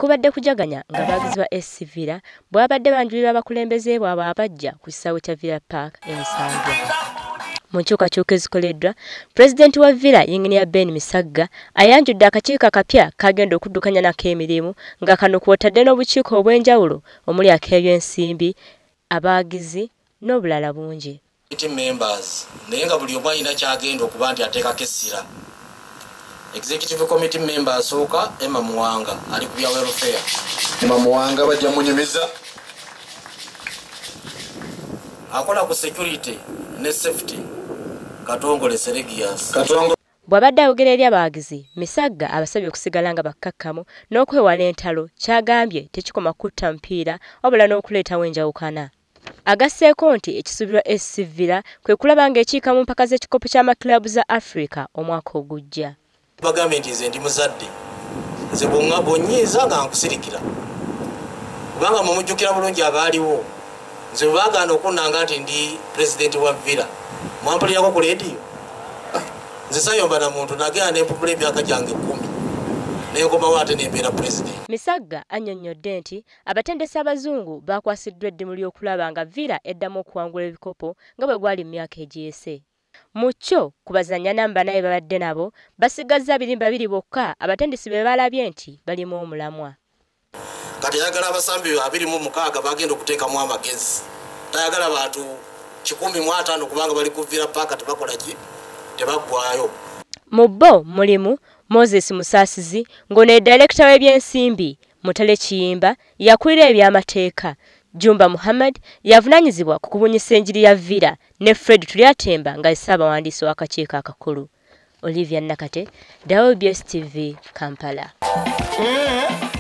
tekubadde kujaganya nga bagizi ba SC Villa bwabadde banjulira abakulembeze bwabwe abajja ku kisaawe kya Villa Park Ensambya. Mu nkyukakyuka ezikoleddwa, Pulezidenti wa Villa Yinginiya Ben Misagga ayanjudde akakiiko akapya kagenda okuddukanya nako emirimu nga kano kw'otadde n'obukiiko obw'enjawulo omuli ak'ebyensimbi, abagizi n'obulala bungi. Members naye nga buli omu alina kyagenda okuba nti ateekako essira. Executive Committee member asooka Emma Muwanga ali ku bya welfare. Emma Muwanga bajja munyumiza akola ku security ne safety. Katongole Seregias. Bw'abadde ayogera eri abagizi, Misagga abasabye okusigala nga bakkakkamu n'okwewala entalo kyagambye tekikoma kutta mpiira wabula n'okuleetawo enjawukana. Agasseeko nti ekisuubirwa SC Villa kwe kulaba ng'ekiika mu mpaka z'ekikopo ky'amakilabu za Africa omwaka ogujja. Bagambye nti nze ndi muzadde, nze bw'onnyiiza nga nkusirikira. Kubanga mumujjukira bulungi abaaliwo, nze bagaana okunnanga nti ndi pulezidenti wa Villa. Mwampulirako ku leediyo? Nze sayomba na muntu nagenda nempumula emyaka gyange 10. Nenkomawo ate nembeera pulezidenti. Misagga annyonnyodde nti abatendesi abazungu bakwasiddwa eddimu ly'okulaba nga Villa eddamu okuwangula ebikopo nga bwe gwali mu myaka egiyise. Mu kyo ku bazannya namba 4 babadde nabo basigazza 2 bokka abatendesi be balabye nti balimu omulamwa. Kati ayagala abasambi 26 bagenda okuteekamu amagezi. Tayagala bantu 150 kubanga bali ku Villa Park tebakola ki tebaggwayo. Mu bo mulimu Moses Musaasizi ng'ono Director w'ebyensimbi, Mutale Kiyimba yakulira ebyamateeka, Jumba Muhammad yavunaanyizibwa ku kubunyisa enjiri ya Villa ne Fred Tulyatemba nga ssaabawandiisi w'akakiiko akakulu. Olivia Nakate, WBS TV, Kampala.